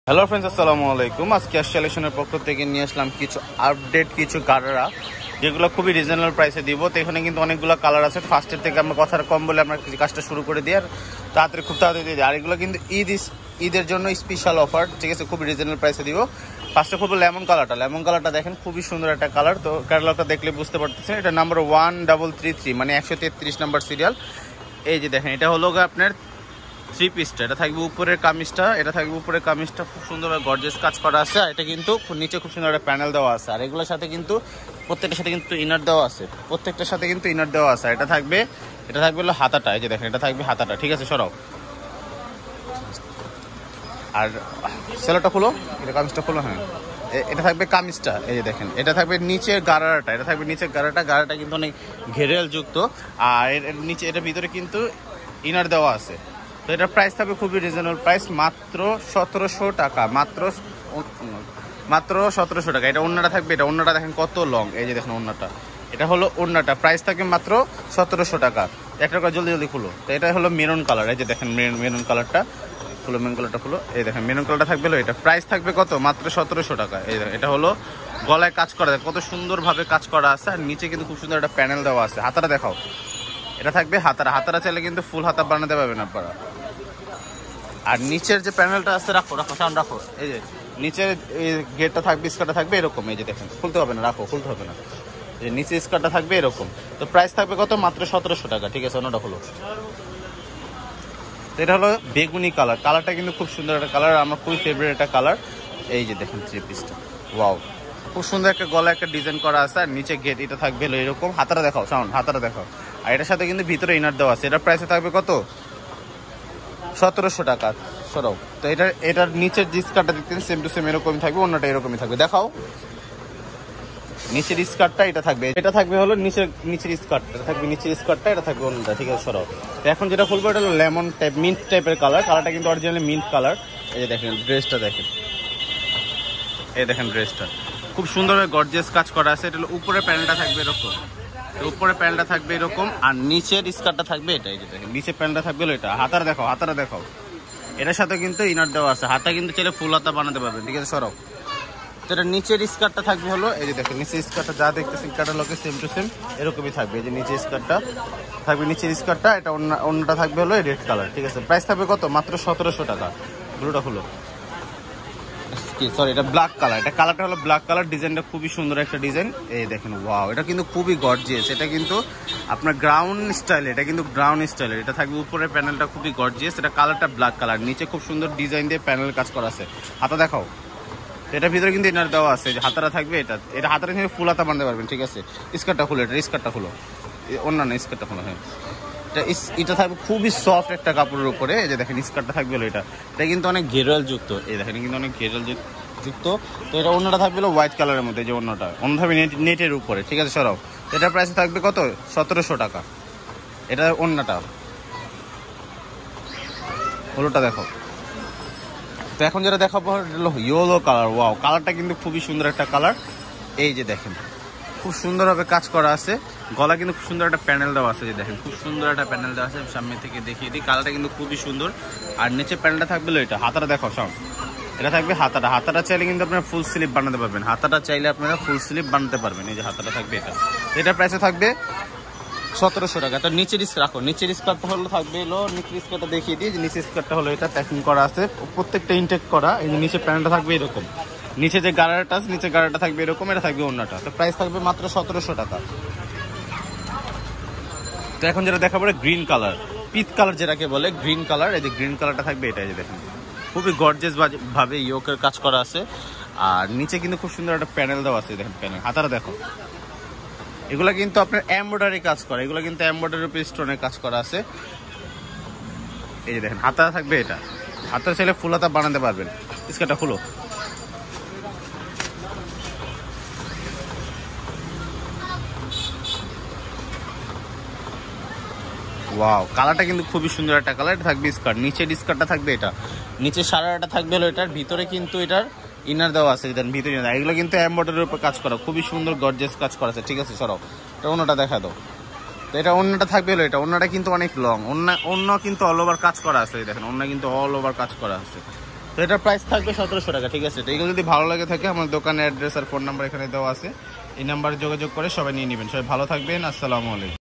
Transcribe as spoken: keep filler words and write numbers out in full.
Hello friends, আসসালামু আলাইকুম। আজকে কালেকশনের পক্ষ থেকে নিয়ে আসলাম কিছু আপডেট কিছু গাড়ারা, যেগুলো খুবই রিজনেবল প্রাইসে দিব। তো এখানে কিন্তু অনেকগুলো কালার আছে। ফার্স্টের থেকে আমরা কথাটা কম বলে আমরা কাজটা শুরু করে দিই, আর তাড়াতাড়ি খুব তাড়াতাড়ি দিয়ে দিই। আর এগুলো কিন্তু ঈদ ঈদের জন্য স্পেশাল অফার, ঠিক আছে? খুবই রিজনেবল প্রাইসে দিব। ফার্স্টে খুব লেমন কালারটা লেমন কালারটা দেখেন, খুবই সুন্দর একটা কালার। তো ক্যাটালগটা দেখলে বুঝতে পারতেছেন, এটা number one double three three মানে একশো তেত্রিশ নাম্বার সিরিয়াল। এই যে দেখেন, এটা হলো আপনার থ্রি পিসটা। এটা থাকবে উপরের কামিজটা, এটা থাকবে উপরের কামিজটা খুব সুন্দরভাবে গর্জিয়াস কাজ করা আছে। আর এটা কিন্তু নিচে খুব সুন্দর একটা প্যানেল দেওয়া আছে। আর এগুলোর সাথে কিন্তু প্রত্যেকটার সাথে কিন্তু ইনার দেওয়া আছে, প্রত্যেকটার সাথে কিন্তু ইনার দেওয়া আছে। এটা থাকবে এটা থাকবে হলো হাতাটা, এই যে দেখেন, এটা থাকবে হাতাটা, ঠিক আছে? সরাও। আর সেলোটা খুলো, এটা কামিজটা খুলো। হ্যাঁ, এটা থাকবে কামিজটা, এই যে দেখেন, এটা থাকবে নিচের গাড়াটা, এটা থাকবে নিচের গাড়াটা। গাড়াটা কিন্তু অনেক ঘেরেল যুক্ত। আর এর নিচে এটার ভিতরে কিন্তু ইনার দেওয়া আছে। তো এটার প্রাইস থাকবে খুবই রিজনেবল প্রাইস, মাত্র সতেরোশো টাকা, মাত্র মাত্র সতেরোশো টাকা। এটা ওড়নাটা থাকবে, এটা ওড়নাটা দেখেন কত লং, এই যে দেখেন ওড়নাটা, এটা হলো ওড়নাটা। প্রাইস থাকবে মাত্র সতেরোশো টাকা। একটা করে জলদি জলদি খুলো। তো এটা হলো মেরুন কালার, এই যে দেখেন মেরুন কালারটা খুলো, মেরুন কালারটা খুলো। এই দেখেন মেরুন কালারটা থাকবে হলো এটা। প্রাইস থাকবে কত? মাত্র সতেরোশো টাকা। এই দেখেন, এটা হলো গলায় কাজ করা, কত সুন্দরভাবে কাজ করা আছে। আর নিচে কিন্তু খুব সুন্দর একটা প্যানেল দেওয়া আছে। হাতাটা দেখাও, এটা থাকবে হাতারা। হাতারা চাইলে কিন্তু ফুল হাতা বানাতে পারবেন আপনারা। আর নিচের যে প্যানেলটা আছে, রাখো রাখো সামনে রাখো। এই যে নিচের গেটটা থাকবে, স্কার্টটা থাকবে এরকম, এই যে দেখেন, খুলতে হবে না, রাখো, খুলতে হবে না। এই যে নিচের স্কার্টটা থাকবে এরকম। তো প্রাইস থাকবে কত? মাত্র সতেরোশো টাকা, ঠিক আছে? অন্যটা হলো, এটা হলো বেগুনি কালার। কালারটা কিন্তু খুব সুন্দর একটা কালার, আমার খুবই ফেভারিট একটা কালার। এই যে দেখেন থ্রি পিসটা, ওয়াও, খুব সুন্দর একটা গলা একটা ডিজাইন করা আছে। আর নিচে গেট এটা থাকবে হলো এরকম। হাতাটা দেখাও সাউন্ড, হাতাটা দেখাও। আর এটার সাথে কিন্তু ভিতরে ইনার দেওয়া আছে। এটার প্রাইসে থাকবে কত? সতেরোশো টাকা। সরাও। তো এটার এটার নিচের যে স্কার্টটা দেখতেন সেম টু সেম এরকমই থাকবে, অন্যটা এরকমই থাকবে। দেখাও নিচের স্কার্টটা, এটা থাকবে, এটা থাকবে হলো নিচের নিচের স্কার্টটা, এটা থাকবে নিচের স্কার্টটা, এটা থাকবে অন্যটা, ঠিক আছে? সরাও। তো এখন যেটা খুলবো এটা হলো লেমন টাইপ, মিন্ট টাইপের কালার। কালারটা কিন্তু অরিজিনালি মিন্ট কালার। এই যে দেখেন ড্রেসটা দেখেন, এই দেখেন ড্রেসটা খুব সুন্দরভাবে গর্জিয়াস কাজ করা আছে। এটা হলো উপরের প্যানেলটা থাকবে এরকম, উপরে প্যান্টটা থাকবে এরকম। আর নিচের স্কার্টটা থাকবে এটা, এই যে দেখেন নিচের প্যান্টটা থাকবে এটা। হাতারা দেখাও, হাতারা দেখাও। এটার সাথে কিন্তু ইনার দেওয়া আছে। হাতা কিন্তু চাইলে ফুল হাতা বানাতে পারবেন, ঠিক আছে? সরাও। তো এটা নিচের স্কার্টটা থাকবে হলো, এই যে দেখেন নিচের স্কার্টটা যা দেখতেছেন ক্যাটালগে সেম টু সেম এরকমই থাকবে। এই যে নিচের স্কার্টটা থাকবে, নিচের স্কার্টটা, এটা অন্য অন্যটা থাকবে হলো রেড কালার, ঠিক আছে? প্রাইস থাকবে কত? মাত্র সতেরোশো টাকা। ব্লুটা হলো, সরি এটা ব্ল্যাক কালার। এটা কালারটা হলো ব্ল্যাক কালার। ডিজাইনটা খুবই সুন্দর একটা ডিজাইন, এই দেখেন, ওয়াও, এটা কিন্তু খুবই গর্জিয়াস। এটা কিন্তু আপনার গ্রাউন্ড স্টাইল, এটা কিন্তু গ্রাউন্ড স্টাইলের। এটা থাকবে উপরের প্যানেলটা খুবই গর্জিয়াস। এটা কালারটা ব্ল্যাক কালার, নিচে খুব সুন্দর ডিজাইন দিয়ে প্যানেল কাজ করা আছে। হাতা দেখাও। এটার ভিতরে কিন্তু ইনার দেওয়া আছে, যে হাতারা থাকবে এটা। এটা হাতারা থেকে ফুল হাতা বানাতে পারবেন, ঠিক আছে? স্কার্টটা খুলো, এটা স্কার্টটা খুলো, অন্যান্য স্কার্টটা খুলো। হ্যাঁ, এটা এটা থাকবে খুবই সফট একটা কাপড়ের উপরে। এই যে দেখেন স্কার্টটা থাকবে হলো এটা। এটা কিন্তু অনেক ঘেরাল যুক্ত, এই দেখেন কিন্তু অনেক ঘেরাল যুক্ত। তো এটা অন্যটা থাকবে হলো হোয়াইট কালারের মধ্যে, যে অন্যটা অন্য থাকবে নেটের উপরে, ঠিক আছে? সরাও। এটার প্রাইস থাকবে কত? সতেরোশো টাকা। এটা অন্যটা হলোটা দেখো। তো এখন যেটা দেখাবো হলো ইয়েলো কালার। ওয়াও, কালারটা কিন্তু খুবই সুন্দর একটা কালার। এই যে দেখেন খুব সুন্দরভাবে কাজ করা আছে। গলা কিন্তু খুব সুন্দর একটা প্যানেল দেওয়া আছে, যে দেখেন খুব সুন্দর একটা প্যানেল দেওয়া আছে। সামনে থেকে দেখিয়ে দিই, কালারটা কিন্তু খুবই সুন্দর। আর নিচে প্যানেলটা থাকবে এটা। হাতাটা দেখো সাউন্ড, এটা থাকবে হাতাটা। হাতাটা চাইলে কিন্তু আপনারা ফুল স্লিপ বানাতে পারবেন। হাতাটা চাইলে আপনারা ফুল স্লিপ বানাতে পারবেন। এই যে হাতাটা থাকবে এটা। এটার প্রাইসে থাকবে সতেরোশো টাকা। তো নিচের রাখো, নিচের স্কার্টটা হলো থাকবে হলো, নিচের স্কার্টটা দেখিয়ে দিই। নিচের স্কার্টটা হলো এটা প্যাকিং করা আছে, প্রত্যেকটা ইনটেক করা। এই যে নিচে প্যানেলটা থাকবে এরকম, নিচে যে গাড়াটা আছে নিচে গাড়াটা থাকবে এরকম। এটা থাকবে অন্যটা। তো প্রাইস থাকবে মাত্র সতেরোশো টাকা। তো এখন যেটা দেখাবো গ্রিন কালার, পিচ কালার যেটাকে বলে, গ্রিন কালার। এই যে গ্রিন কালারটা থাকবে এটা, এই যে দেখেন খুবই গর্জিয়াস ভাবে ইয়োকের কাজ করা আছে। আর নিচে কিন্তু খুব সুন্দর একটা প্যানেল দেওয়া আছে, দেখেন প্যানেল। হাতারা দেখো, এগুলো কিন্তু আপনার এমব্রয়ডারি কাজ করা, এগুলো কিন্তু এমব্রয়ডারি উপর স্টোনের কাজ করা আছে। এই যে দেখেন হাতা থাকবে এটা। হাতা চাইলে ফুল হাতা বানাতে পারবেন। স্কার্টটা খুলো, ওয়াও, কালারটা কিন্তু খুবই সুন্দর একটা কালার। এটা থাকবে স্কার্ট, নিচের স্কার্টটা থাকবে এটা। নিচে সারাটা থাকবে হলো এটার, ভিতরে কিন্তু এটার ইনার দেওয়া আছে, যেটা ভিতরে ইনার। এগুলো কিন্তু এমব্রয়ডারির উপর কাজ করা, খুবই সুন্দর গর্জিয়াস কাজ করা আছে, ঠিক আছে? সরাও। এটা অন্যটা দেখা দাও। তো এটা অন্যটা থাকবে হলো এটা। অন্যটা কিন্তু অনেক লং, অন্য অন্য কিন্তু অল ওভার কাজ করা আছে, দেখেন অন্য কিন্তু অল ওভার কাজ করা আছে। তো এটার প্রাইস থাকবে সতেরোশো টাকা, ঠিক আছে। তো এগুলো যদি ভালো লাগে থাকে আমার দোকানের অ্যাড্রেস আর ফোন নাম্বার এখানে দেওয়া আছে, এই নাম্বারে যোগাযোগ করে সবাই নিয়ে নেবেন। সবাই ভালো থাকবেন, আসসালামু আলাইকুম।